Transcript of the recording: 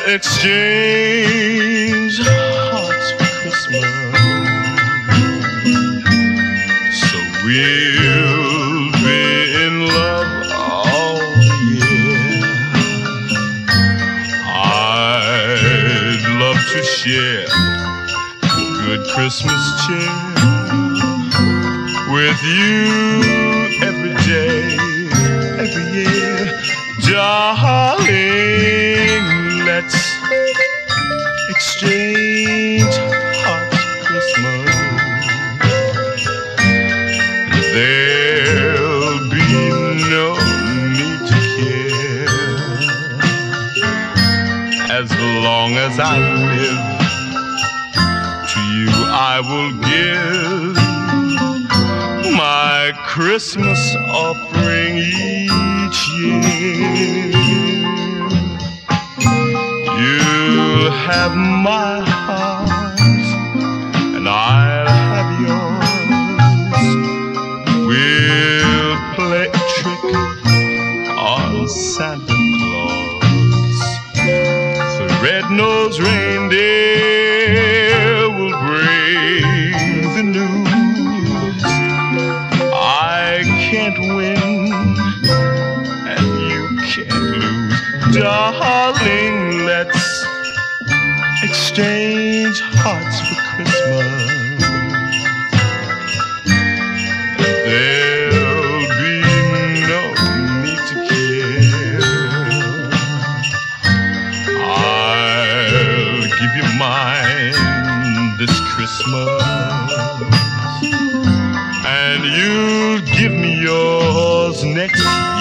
exchange hearts for Christmas, so we'll be in love all year. I'd love to share good Christmas cheer with you every day, every year. Darling, let's exchange hearts for Christmas. There'll be no need to care. As long as I live, to you I will give my Christmas offering each year. You'll have my heart, and I'll have yours. We'll play a trick on Santa Claus. The red-nosed reindeer will bring the news. I can't win, and you can't lose. Darling, let's exchange hearts for Christmas. There'll be no need to care. I'll give you mine this Christmas, and you'll give me yours next